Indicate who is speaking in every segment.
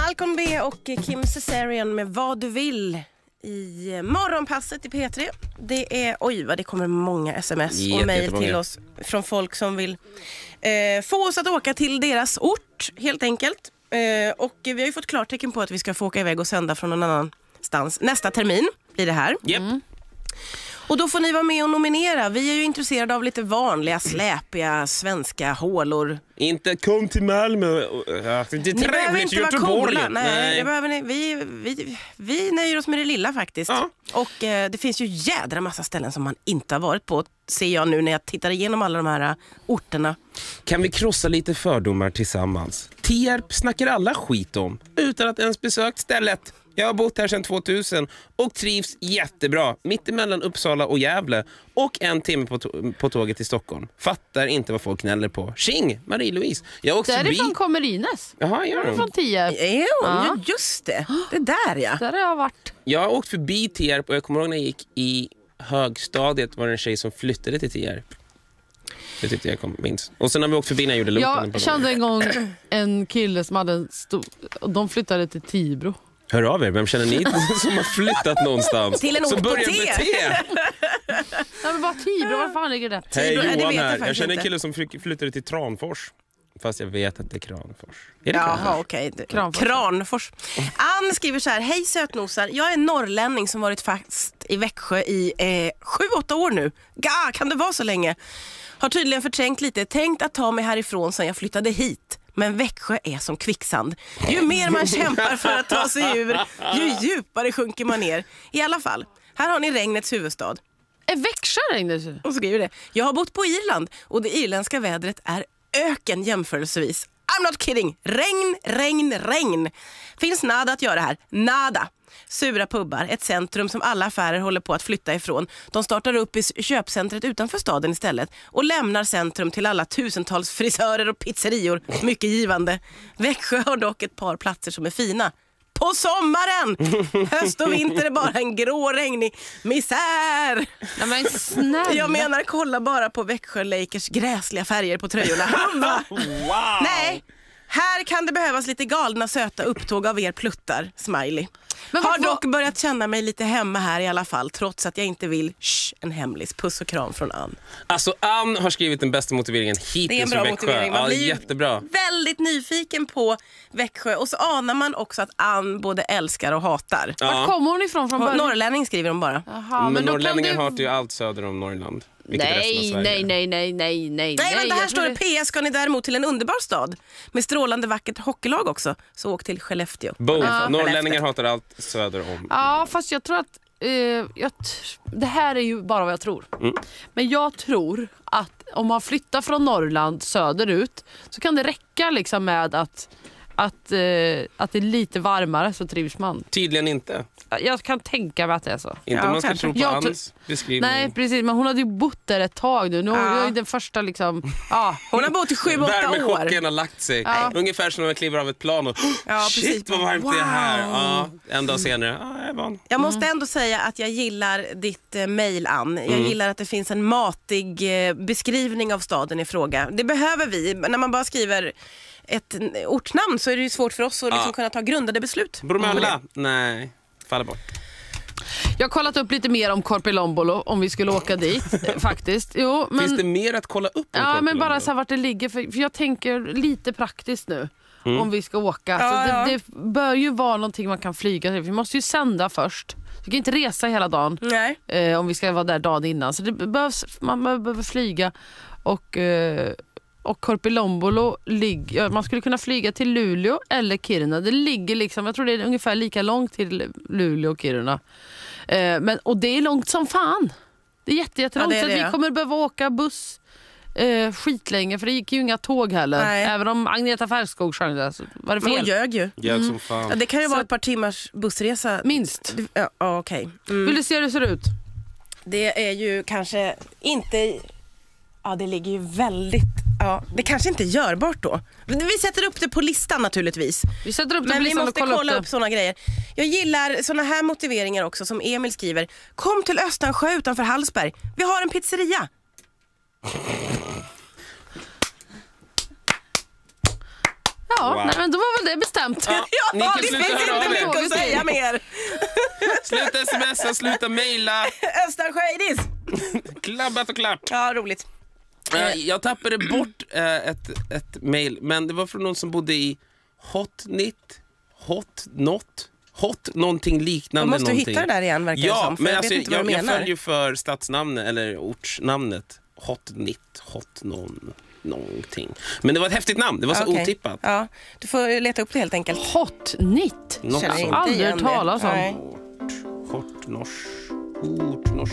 Speaker 1: Malcolm B och Kim Cesarian med Vad du vill i morgonpasset i P3. Det är, oj vad det kommer många sms och mejl till oss från folk som vill få oss att åka till deras ort helt enkelt. Och vi har ju fått klartecken på att vi ska få åka iväg och sända från någon annanstans. Nästa termin blir det här. Och då får ni vara med och nominera. Vi är ju intresserade av lite vanliga, släpiga svenska hålor.
Speaker 2: Inte kom till Malmö. Det är
Speaker 1: ni behöver inte vara coola. Nej. Det behöver ni. Vi nöjer oss med det lilla faktiskt. Ja. Och det finns ju jädra massa ställen som man inte har varit på. Ser jag nu när jag tittar igenom alla de här orterna.
Speaker 2: Kan vi krossa lite fördomar tillsammans? Tierp snackar alla skit om utan att ens besökt stället. Jag har bott här sedan 2000 och trivs jättebra. Mitt emellan Uppsala och Gävle. Och 1 timme på tåget till Stockholm. Fattar inte vad folk gnäller på. Tjing, Marie-Louise.
Speaker 3: Därifrån kommer Ines.
Speaker 2: Jaha, gör hon?
Speaker 3: Från Tierp.
Speaker 1: Ja, just det. Det där, ja.
Speaker 3: Där har jag varit.
Speaker 2: Jag har åkt förbi Tierp och jag kommer ihåg när jag gick i högstadiet var det en tjej som flyttade till Tierp. Det tyckte jag minns. Och sen har vi åkt förbi när jag gjorde lumpen.
Speaker 3: Jag kände en gång en kille som hade de flyttade till Tibro.
Speaker 2: Hör av er, vem känner ni som har flyttat någonstans?
Speaker 1: Till en ort på T.
Speaker 3: Ja, men bara Tibro, var fan ligger det?
Speaker 2: Hej, Johan här. Jag känner en kille som flyttade till Tranfors. Fast jag vet att det är Kranfors. Är det Kranfors?
Speaker 1: Jaha, okej. Kranfors. Ann skriver så här: hej sötnosar, jag är norrlänning som varit fast i Växjö i 7-8 år nu. Kan det vara så länge? Har tydligen förträngt lite. Tänkt att ta mig härifrån sen jag flyttade hit. Men Växjö är som kvicksand. Ju mer man kämpar för att ta sig ur, ju djupare sjunker man ner. I alla fall, här har ni regnets huvudstad.
Speaker 3: Är Växjö regnets huvudstad?
Speaker 1: Och skriver det. Jag har bott på Irland och det irländska vädret är öken jämförelsevis. I'm not kidding. Regn. Finns nada att göra här. Nada. Sura pubbar, ett centrum som alla affärer håller på att flytta ifrån. De startar upp i köpcentret utanför staden istället och lämnar centrum till alla tusentals frisörer och pizzerior. Mycket givande. Växjö har dock ett par platser som är fina. På sommaren! Höst och vinter är bara en grå regnig misär.
Speaker 3: Nej, men snälla.
Speaker 1: Jag menar, kolla bara på Växjö Lakers gräsliga färger på tröjorna.
Speaker 2: Wow.
Speaker 1: Nej, här kan det behövas lite galna söta upptåg av er pluttar, smiley. Men har dock börjat känna mig lite hemma här i alla fall, trots att jag inte vill en hemlis. Puss och kram från Ann.
Speaker 2: Alltså Ann har skrivit den bästa motiveringen hittills.
Speaker 1: Det är en bra motivering. Man blir
Speaker 2: jättebra.
Speaker 1: Väldigt nyfiken på Växjö. Och så anar man också att Ann både älskar och hatar.
Speaker 3: Ja. Var kommer hon ifrån från början?
Speaker 1: Norrlänning skriver hon bara.
Speaker 3: Aha,
Speaker 2: men norrlänningar hatar ju allt söder om Norrland.
Speaker 3: Nej.
Speaker 1: Nej, men det här står det. PS ska ni däremot till en underbar stad med strålande vackert hockeylag också. Så åk till Skellefteå.
Speaker 2: Norrlänningar hatar allt söder om.
Speaker 3: Ja, fast jag tror att det här är ju bara vad jag tror. Men jag tror att om man flyttar från Norrland söderut så kan det räcka liksom med att det är lite varmare så trivs man.
Speaker 2: Tydligen inte.
Speaker 3: Jag kan tänka mig att det är så.
Speaker 2: Inte om man ska tro på Anns beskrivning.
Speaker 3: Nej, precis. Men hon hade ju bott där ett tag nu. Nu är den första liksom...
Speaker 1: Hon har bott i 7-8 år.
Speaker 2: Värmechocken har lagt sig. Ungefär som när man kliver av ett plan och shit vad varmt det är här. Ja, en dag senare. Jag är van.
Speaker 1: Jag måste ändå säga att jag gillar ditt mejl, Ann. Jag gillar att det finns en matig beskrivning av staden i fråga. Det behöver vi. När man bara skriver ett ortnamn så är det ju svårt för oss att liksom kunna ta grundade beslut.
Speaker 2: Bromölla? Nej, faller bort.
Speaker 3: Jag har kollat upp lite mer om Korpilombolo om vi skulle åka dit faktiskt. Jo, men...
Speaker 2: Finns det mer att kolla upp om
Speaker 3: Ja, men bara så här vart det ligger. För jag tänker lite praktiskt nu om vi ska åka. Det bör ju vara någonting man kan flyga till. Vi måste ju sända först. Vi kan inte resa hela dagen.
Speaker 1: Nej.
Speaker 3: Om vi ska vara där dagen innan. Så det behövs, man behöver flyga och Korpilombolo man skulle kunna flyga till Luleå eller Kiruna. Det ligger liksom, jag tror det är ungefär lika långt till Luleå och Kiruna. Och det är långt som fan. Det är jättelångt så vi kommer behöva åka buss skitlänge för det gick ju inga tåg heller. Nej. Även om Agneta Färskog sjöng det så var det fel.
Speaker 1: Men hon ljög ju.
Speaker 2: Ljög som fan.
Speaker 1: Ja, det kan ju vara ett par timmars bussresa.
Speaker 3: Minst.
Speaker 1: Ja, okej.
Speaker 3: Vill du se hur det ser ut?
Speaker 1: Det är ju kanske inte... Ja, det ligger ju väldigt... Ja, det kanske inte är görbart då. Vi sätter upp det på listan naturligtvis.
Speaker 3: Vi sätter upp det
Speaker 1: men
Speaker 3: på listan
Speaker 1: vi måste kolla upp såna grejer. Jag gillar såna här motiveringar också som Emil skriver. Kom till Östansjö utanför Hallsberg. Vi har en pizzeria.
Speaker 3: Ja, wow. Nej, men då var väl det bestämt.
Speaker 1: Ja, det finns inte mycket att säga mer.
Speaker 2: Sluta smsa, sluta mejla.
Speaker 1: Östarsjöidis.
Speaker 2: Klabbat och klart.
Speaker 1: Ja, roligt.
Speaker 2: Jag tappade bort ett mejl, men det var från någon som bodde i Hot någonting liknande.
Speaker 1: Du måste hitta det där igen, verkar det som.
Speaker 2: Men alltså, jag följer ju för stadsnamnet eller ortsnamnet. Hot någonting. Men det var ett häftigt namn, det var så otippat.
Speaker 1: Ja, du får leta upp det helt enkelt.
Speaker 3: Hotnit. Aldrig talas om.
Speaker 2: Ortnors.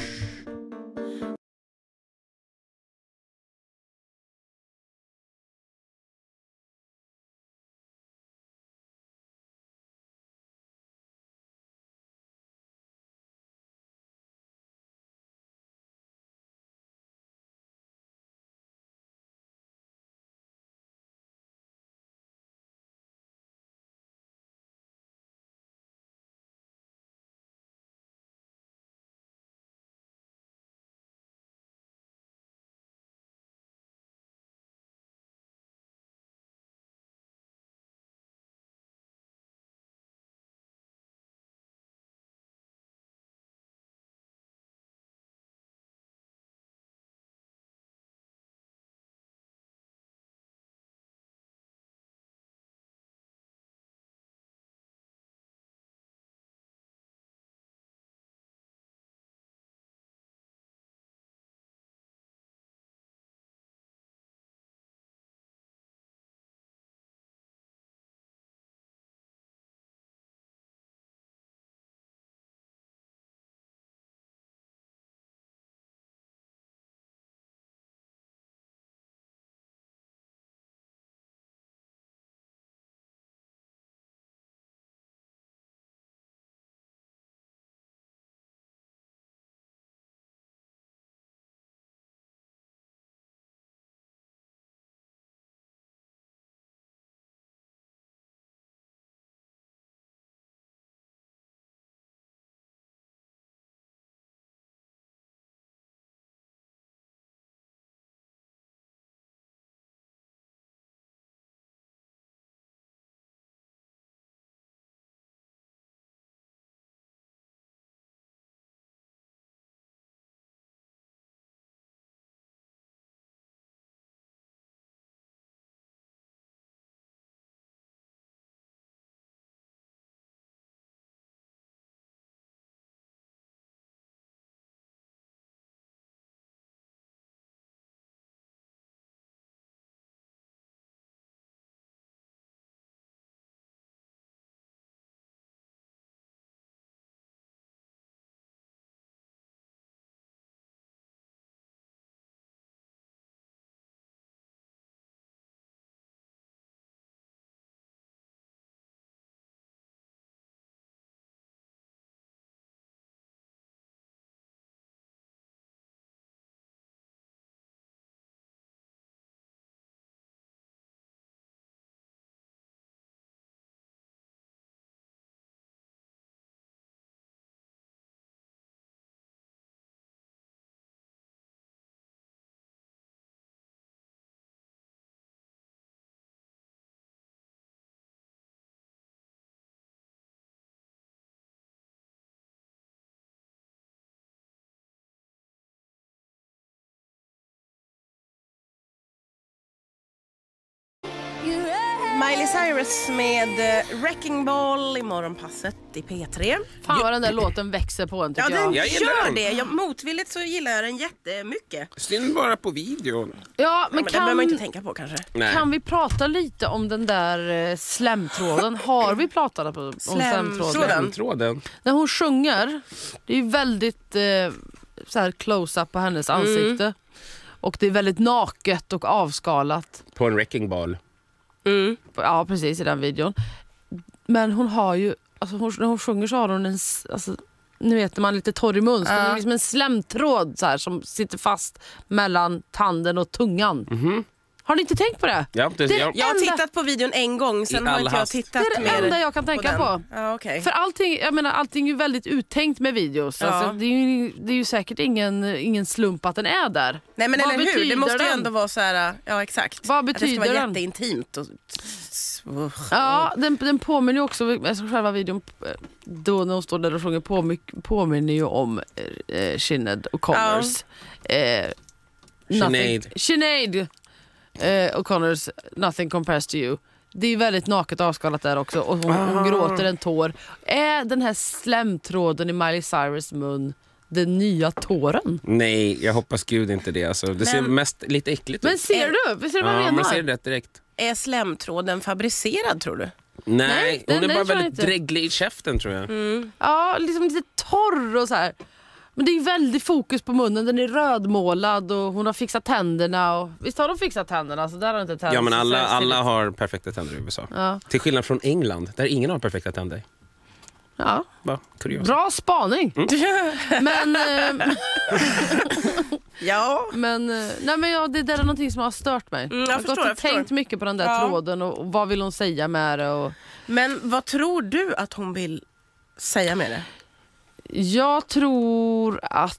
Speaker 1: Miley Cyrus med Wrecking Ball i morgonpasset i P3.
Speaker 3: Fan vad den där låten växer på en tycker jag.
Speaker 1: Ja, den gör det. Motvilligt så gillar jag den jättemycket.
Speaker 2: Synd bara på videon.
Speaker 3: Ja, men
Speaker 1: den behöver man inte tänka på kanske.
Speaker 2: Nej.
Speaker 3: Kan vi prata lite om den där slemtråden? Har vi pratat om
Speaker 2: Slemtråden?
Speaker 3: När hon sjunger, det är ju väldigt så här close-up på hennes ansikte. Och det är väldigt naket och avskalat.
Speaker 2: På en wrecking ball.
Speaker 3: Ja, precis i den videon. Men hon har ju, alltså när hon sjunger så har hon en, alltså, nu vet man lite torr i mun, så det är liksom en slemtråd så här, som sitter fast mellan tanden och tungan. Har ni inte tänkt på det?
Speaker 2: Ja,
Speaker 3: det
Speaker 1: jag har tittat på videon en gång, sen har inte jag tittat mer.
Speaker 3: Det är det enda jag kan tänka på.
Speaker 1: Ja, okay.
Speaker 3: För allting är ju väldigt uttänkt med videos. Ja. Alltså, det är ju säkert ingen slump att den är där.
Speaker 1: Nej, men eller hur? Det måste ju ändå vara så här, ja exakt.
Speaker 3: Vad betyder
Speaker 1: att det ska vara
Speaker 3: den?
Speaker 1: Jätteintimt och...
Speaker 3: Ja, den påminner ju också, alltså själva videon då när hon står där och sjunger påminner ju om Sinéad O'Connors Sinéad O'Connors Nothing Compares to You. Det är väldigt naket avskalat där också och hon gråter en tår. Är den här slämtråden i Miley Cyrus mun den nya tåren?
Speaker 2: Nej, jag hoppas gud inte det. Alltså, det ser mest lite äckligt ut.
Speaker 3: Men ser du? Visst är det vad jag menar?
Speaker 2: Man ser det rätt direkt.
Speaker 1: Är slämtråden fabricerad, tror du?
Speaker 2: Nej, hon är bara väldigt drägglig i käften, tror jag.
Speaker 3: Ja, liksom lite torr och så här. Men det är väldigt fokus på munnen. Den är rödmålad och hon har fixat tänderna. Och... Visst har de fixat tänderna? Så där har inte tänder.
Speaker 2: Ja, men alla har perfekta tänder i USA. Ja. Till skillnad från England, där ingen har perfekta tänder.
Speaker 3: Ja.
Speaker 2: Kurios.
Speaker 3: Bra spaning. Men...
Speaker 1: ja.
Speaker 3: Men, det där är någonting som har stört mig. Jag har tänkt mycket på den där tråden och vad vill hon säga med det. Och...
Speaker 1: Men vad tror du att hon vill säga med det?
Speaker 3: Jag tror att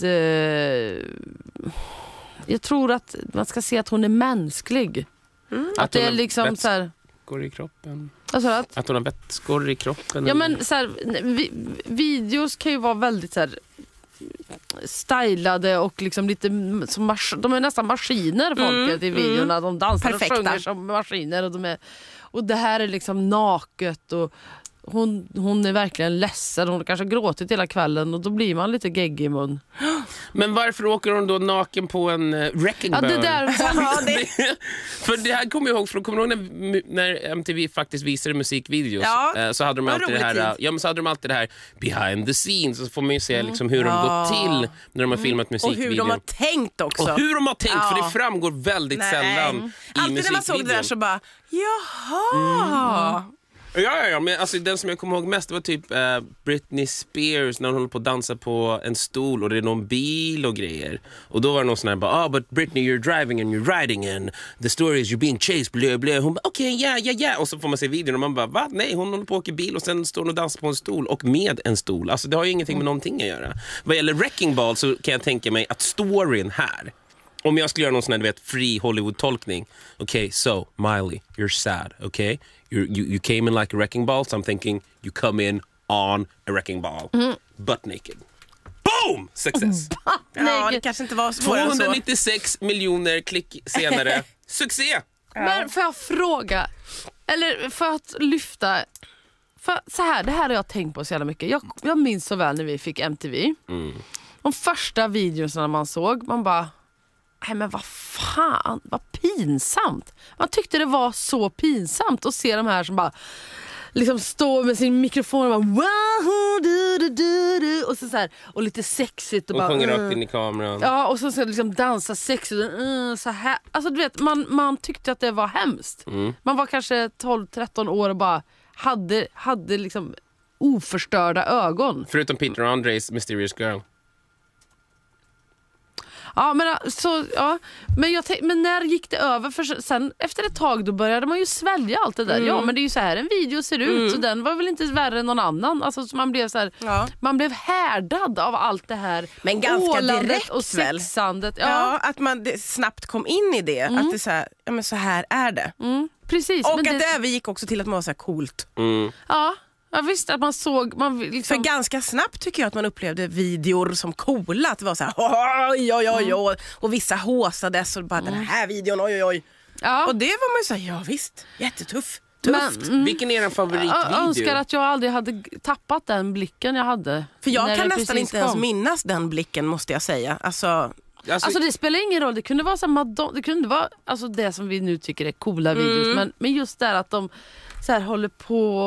Speaker 3: man ska se att hon är mänsklig. Att det är liksom så här...
Speaker 2: Går i kroppen.
Speaker 3: Alltså
Speaker 2: att hon har vätskor i kroppen.
Speaker 3: Ja, men så här, videos kan ju vara väldigt så här stylade och liksom lite som de är nästan maskiner, folket i videorna. De dansar och sjunger som maskiner och det här är liksom naket och hon är verkligen ledsen. Hon har kanske gråtit hela kvällen och då blir man lite geggig i mun.
Speaker 2: Men varför åker hon då naken på en wrecking ball?
Speaker 3: Ja, det där.
Speaker 2: För det här kommer jag ihåg, för kommer du ihåg när MTV faktiskt visade musikvideos, så hade de alltid det här. Ja, men så hade de alltid det här behind the scenes, så får man ju se liksom hur de gått till när de har filmat musikvideon.
Speaker 1: Och hur de har tänkt också.
Speaker 2: Och hur de har tänkt, för det framgår väldigt sällan i
Speaker 1: alltid när man såg det där så bara, jaha.
Speaker 2: Ja, men alltså, den som jag kommer ihåg mest var typ Britney Spears när hon håller på att dansa på en stol och det är någon bil och grejer. Och då var det någon sån här bara, but Britney, you're driving and you're riding and the story is you're being chased, blö, blö. Hon bara, okej, ja. Och så får man se videon och man bara, va? Nej, hon håller på att åka bil och sen står hon och dansar på en stol och med en stol. Alltså det har ju ingenting med någonting att göra. Vad gäller Wrecking Ball så kan jag tänka mig att storyn här, om jag skulle göra någon sån här, fri Hollywood-tolkning. Okay, so, Miley, you're sad, okay? You came in like a wrecking ball, so I'm thinking you come in on a wrecking ball. Butt naked. Boom! Success!
Speaker 1: Ja, det kanske inte var så.
Speaker 2: 296 miljoner klick senare. Succé!
Speaker 3: Men får jag fråga, eller för att lyfta... För så här, det här har jag tänkt på så jävla mycket. Jag minns så väl när vi fick MTV. De första videorna man såg, man bara... Nej, men vad fan, vad pinsamt. Man tyckte det var så pinsamt att se de här som bara liksom står med sin mikrofon och bara wow, du. Och så här, och lite sexigt och bara
Speaker 2: sjunger rakt in i kameran.
Speaker 3: Ja, och så liksom dansa sexigt så här. Alltså du vet, man tyckte att det var hemskt. Man var kanske 12-13 år och bara hade liksom oförstörda ögon.
Speaker 2: Förutom Peter Andres Mysterious Girl.
Speaker 3: Ja, men när gick det över? För sen efter ett tag då började man ju svälja allt det där. Ja, men det är ju så här en video ser ut, så den var väl inte värre än någon annan. Alltså så man blev så här, man blev härdad av allt det här.
Speaker 1: Men ganska direkt
Speaker 3: och sexandet.
Speaker 1: Ja, att man snabbt kom in i det, att det så här, ja men så här är det.
Speaker 3: Precis.
Speaker 1: Och men att det övergick också till att man var så här coolt.
Speaker 3: Ja, visst att man såg... liksom...
Speaker 1: För ganska snabbt tycker jag att man upplevde videor som coola. Att det var så här, oj. Och vissa håsades och bara den här videon, oj. Ja. Och det var man ju så här, ja visst, jättetuff. Tufft.
Speaker 2: Vilken är din favoritvideo?
Speaker 3: Jag önskar att jag aldrig hade tappat den blicken jag hade.
Speaker 1: För jag kan nästan inte ens minnas den blicken, måste jag säga. Alltså
Speaker 3: det spelar ingen roll. Det kunde vara så Madonna, det kunde vara alltså det som vi nu tycker är coola videos. Men just där att de så här håller på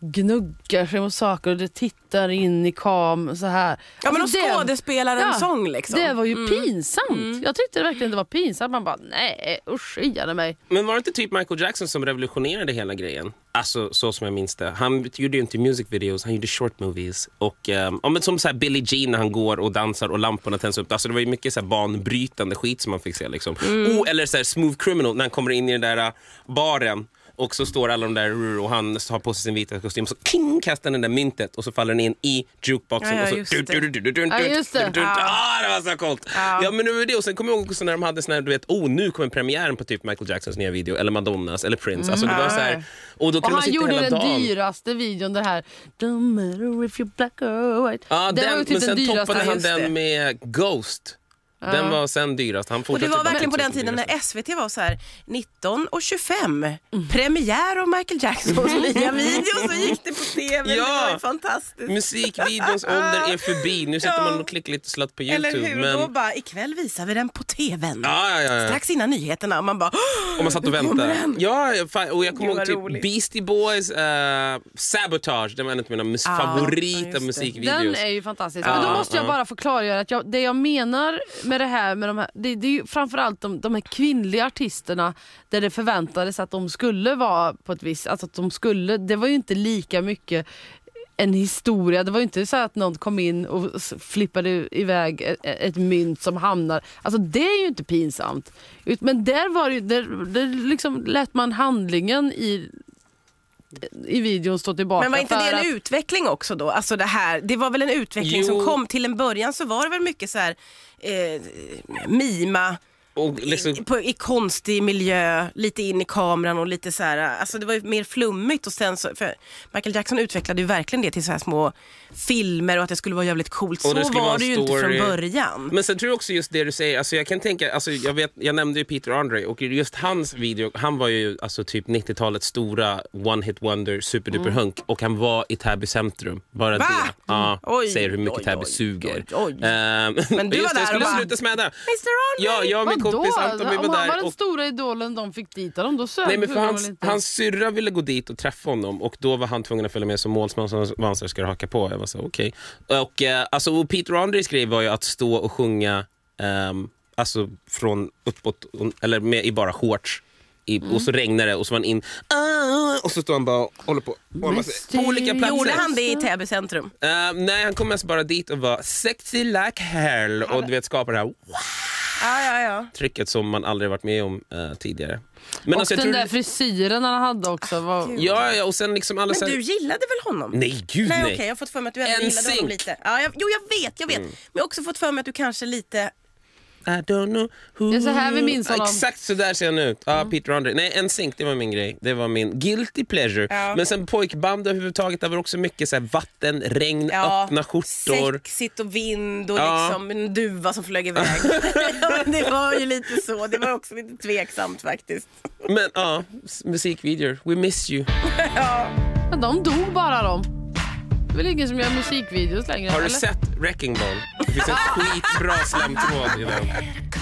Speaker 3: gnuggar sig mot saker och det tittar in i så här.
Speaker 1: Ja, men skådespelaren sång liksom.
Speaker 3: Det var ju pinsamt. Jag tyckte verkligen det var pinsamt. Man bara, nej, usch, iade mig.
Speaker 2: Men var det inte typ Michael Jackson som revolutionerade hela grejen? Alltså, så som jag minns det. Han gjorde ju inte music videos, han gjorde short movies. Och men som så här Billie Jean när han går och dansar och lamporna tänds upp. Alltså det var ju mycket så här banbrytande skit som man fick se liksom. Eller så här Smooth Criminal när han kommer in i den där baren. Och så står alla de där och han har på sig sin vita kostym och så kastar den där myntet och så faller den in i jukeboxen och så
Speaker 3: det
Speaker 2: var så coolt. Ja, men över det och sen kommer jag ihåg också när de hade sån här, du vet, nu kommer premiären på typ Michael Jacksons nya video eller Madonnas eller Prince. Alltså det var så här, och då kunde man sitta hela dagen.
Speaker 3: Han gjorde den dyraste videon, det här Don't matter if you're black or white.
Speaker 2: Ja,
Speaker 3: det var ju typ
Speaker 2: men sen
Speaker 3: dyraste.
Speaker 2: toppade han den med Ghost. Den var sen dyrast.
Speaker 1: Och det var verkligen på den tiden när SVT var så här 19:25 premiär av Michael Jacksons nya video, så gick det på TV. Det var ju fantastiskt.
Speaker 2: Musikvideons ålder är förbi. Nu sitter man och klickar lite slött på YouTube.
Speaker 1: Eller hur? Men då bara, ikväll visar vi den på TV:n.
Speaker 2: Ja.
Speaker 1: Strax innan nyheterna. Och man bara,
Speaker 2: och man satt och väntade. Ja, och jag kommer ihåg typ Beastie Boys Sabotage. Det var en av mina favorita musikvideos.
Speaker 3: Den är ju fantastisk. Men då måste jag bara få klargöra att det jag menar med det här med det är ju framförallt de här kvinnliga artisterna där det förväntades att de skulle vara på ett visst, alltså att det var ju inte lika mycket en historia. Det var ju inte så att någon kom in och flippade iväg ett mynt som hamnar. Alltså det är ju inte pinsamt. Men där var det ju, där liksom lät man handlingen i videon stå tillbaka.
Speaker 1: Men var inte det en utveckling också då? Alltså det var väl en utveckling som kom till en början, så var det väl mycket så här mima och liksom i konstig miljö, lite in i kameran och lite så här, alltså det var ju mer flummigt. Och sen så, för Michael Jackson utvecklade ju verkligen det till så här små filmer och att det skulle vara jävligt coolt. Så var det ju inte från början.
Speaker 2: Men sen tror jag också just det du säger, alltså jag kan tänka, alltså jag nämnde ju Peter Andre och just hans video, han var ju alltså typ 90-talets stora one hit wonder superduper hunk och han var i Täby centrum. Bara det. Ja, säger hur mycket Täby suger.
Speaker 1: Men du var där
Speaker 2: jag skulle sluta smäda.
Speaker 1: Mr. Andre.
Speaker 2: Ja, min kompis Anton, vi var där.
Speaker 3: Han var den stora idolen de fick dit dem, då sög.
Speaker 2: Nej, men för hans syrra ville gå dit och träffa honom och då var han tvungen att följa med som målsman som Vansar ska haka på. Jag var så okej. Och alltså Peter Andres grej var ju att stå och sjunga alltså från uppåt eller med i bara shorts. Och så regnar det och så var han in och så står han bara och håller på olika platser.
Speaker 1: Gjorde han det i Täby centrum?
Speaker 2: Nej, han kom mest bara dit och var sexy like hell och du vet skapar det här trycket som man aldrig varit med om tidigare. Men
Speaker 3: och
Speaker 2: alltså,
Speaker 3: den där frisyren han hade också var...
Speaker 2: Ja, och sen liksom alla...
Speaker 1: Men du gillade väl honom?
Speaker 2: Nej, gud nej.
Speaker 1: Okej, jag har fått för mig att du ändå gillade honom lite. Ja, jag vet. Men jag har också fått för mig att du kanske lite...
Speaker 2: I don't know who...
Speaker 3: Det är så här vi minns honom.
Speaker 2: Exakt så där ser han ut. Peter Andre. Nej, NSYNC, det var min grej. Det var min guilty pleasure. Men sen pojkband överhuvudtaget, det var också mycket så här vatten, regn, öppna skjortor.
Speaker 1: Sexigt och vind och liksom en duva som flög iväg. Det var ju lite så. Det var också lite tveksamt faktiskt.
Speaker 2: Men musikvideor. We miss you.
Speaker 3: Men de dog bara de. Det är väl ingen som gör musikvideos längre.
Speaker 2: Har du sett Wrecking Ball? Det finns en skitbra slämtråd i den.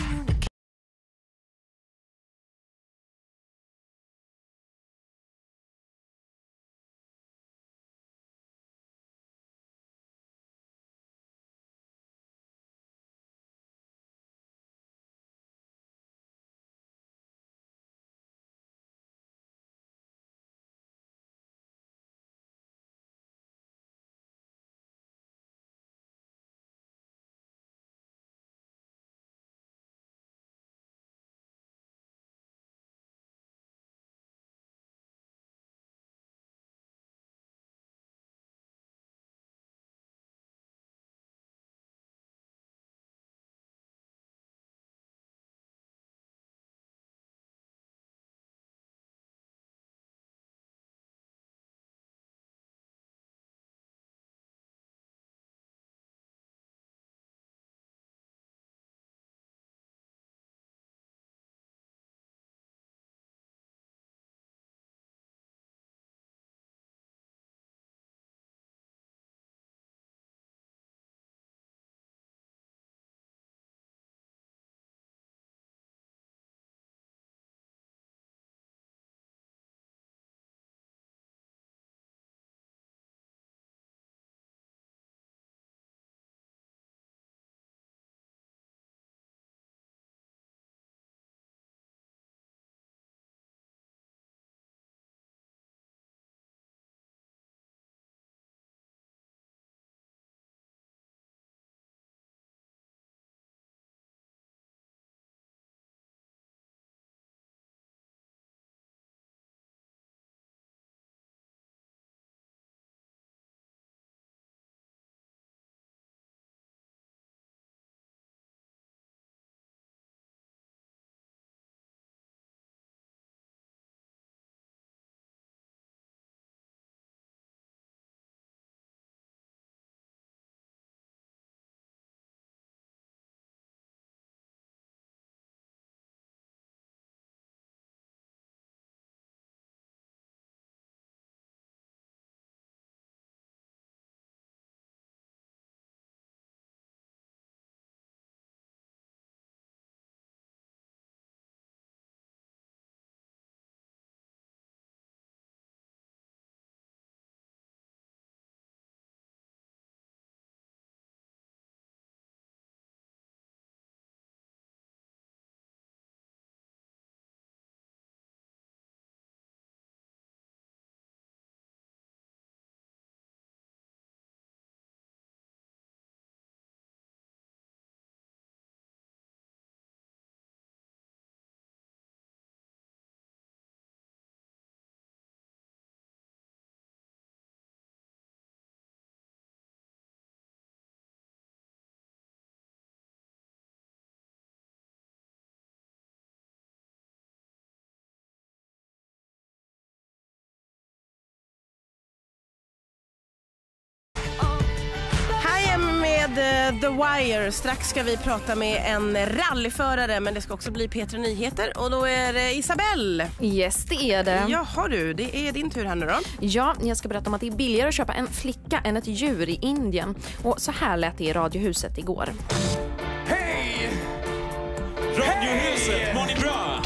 Speaker 1: The Wire. Strax ska vi prata med en rallyförare, men det ska också bli P3 Nyheter. Och då är det Isabelle.
Speaker 4: Yes, det är det.
Speaker 1: Jaha du, det är din tur här nu då.
Speaker 4: Ja, jag ska berätta om att det är billigare att köpa en flicka än ett djur i Indien. Och så här lät det i Radiohuset igår.
Speaker 5: Hej! Radiohuset, mår ni bra?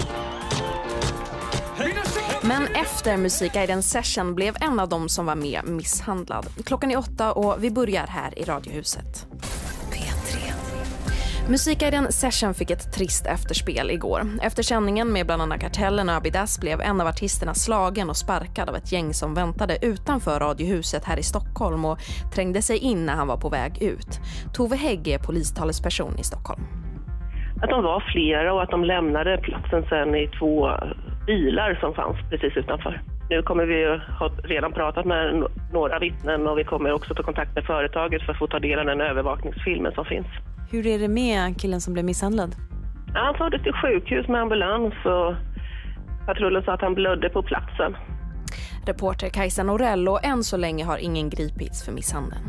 Speaker 4: Men efter Musikguiden Session blev en av dem som var med misshandlad. Klockan är 8 och vi börjar här i Radiohuset. P3. Musikguiden Session fick ett trist efterspel igår. Efter sändningen med bland annat Kartellen och Abidas blev en av artisterna slagen och sparkad av ett gäng som väntade utanför Radiohuset här i Stockholm och trängde sig in när han var på väg ut. Tove Hägg är polistalesperson i Stockholm.
Speaker 6: Att de var flera och att de lämnade platsen sen i 2 bilar som fanns precis utanför. Nu kommer vi ha redan pratat med några vittnen och vi kommer också ta kontakt med företaget för att få ta del av den övervakningsfilmen som finns.
Speaker 7: Hur är det med killen som blev misshandlad?
Speaker 6: Han fördes till sjukhus med ambulans och patrullen sa att han blödde på platsen.
Speaker 4: Reporter Kajsa Norell, och än så länge har ingen gripits för misshandeln.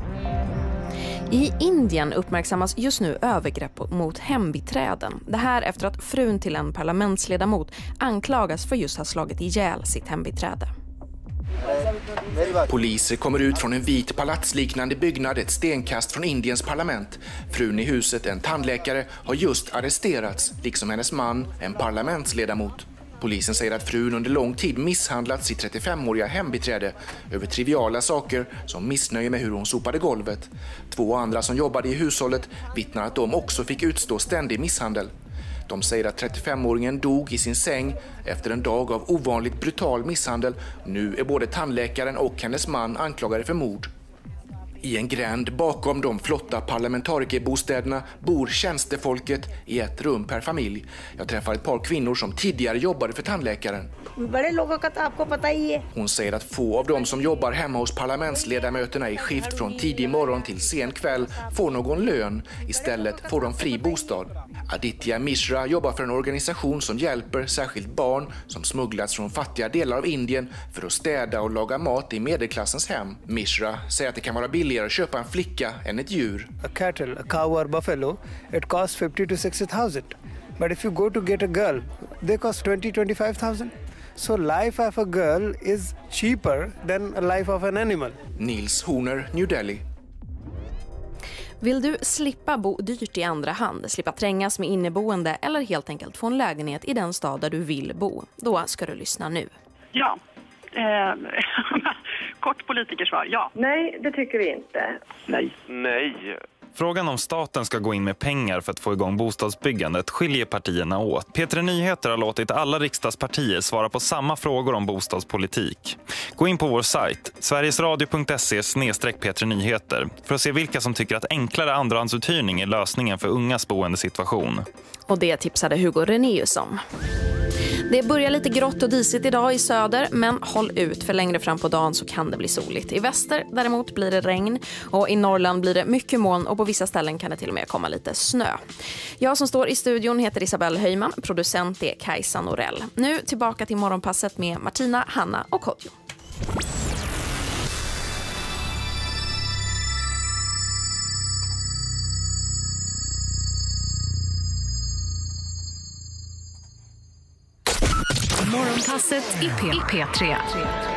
Speaker 4: I Indien uppmärksammas just nu övergrepp mot hembiträden. Det här efter att frun till en parlamentsledamot anklagas för just att ha slagit ihjäl sitt hembiträde.
Speaker 8: Poliser kommer ut från en vit palatsliknande byggnad ett stenkast från Indiens parlament. Frun i huset, en tandläkare, har just arresterats, liksom hennes man, en parlamentsledamot. Polisen säger att frun under lång tid misshandlat sitt 35-åriga hembiträde över triviala saker som missnöje med hur hon sopade golvet. 2 andra som jobbade i hushållet vittnar att de också fick utstå ständig misshandel. De säger att 35-åringen dog i sin säng efter en dag av ovanligt brutal misshandel. Nu är både tandläkaren och hennes man anklagade för mord. I en gränd bakom de flotta parlamentarikerbostäderna bor tjänstefolket i ett rum per familj. Jag träffar ett par kvinnor som tidigare jobbade för tandläkaren. Hon säger att få av dem som jobbar hemma hos parlamentsledamöterna i skift från tidig morgon till sen kväll får någon lön. Istället får de fri bostad. Aditya Mishra jobbar för en organisation som hjälper särskilt barn som smugglats från fattiga delar av Indien för att städa och laga mat i medelklassens hem. Mishra säger att det kan vara billigare att köpa en flicka än ett djur.
Speaker 9: A cattle, a cow or buffalo, it costs 50 to 60,000. But if you go to get a girl, they cost 20-25,000. So life of a girl is cheaper than a life of an animal.
Speaker 8: Nils Horner, New Delhi.
Speaker 4: Vill du slippa bo dyrt i andra hand, slippa trängas med inneboende eller helt enkelt få en lägenhet i den stad där du vill bo? Då ska du lyssna nu.
Speaker 10: Ja. Kort politikersvar, ja.
Speaker 6: Nej, det tycker vi inte.
Speaker 5: Nej.
Speaker 11: Frågan om staten ska gå in med pengar för att få igång bostadsbyggandet skiljer partierna åt. P3 Nyheter har låtit alla riksdagspartier svara på samma frågor om bostadspolitik. Gå in på vår sajt, sverigesradio.se/P3 Nyheter, för att se vilka som tycker att enklare andrahandsuthyrning är lösningen för ungas boendesituation.
Speaker 4: Och det tipsade Hugo Renéus om. Det börjar lite grått och disigt idag i söder, men håll ut, för längre fram på dagen så kan det bli soligt. I väster däremot blir det regn och i Norrland blir det mycket moln och på vissa ställen kan det till och med komma lite snö. Jag som står i studion heter Isabelle Höjman, producent är Kajsa Norell. Nu tillbaka till morgonpasset med Martina, Hanna och Kodjo.
Speaker 12: Morgonpasset i P3.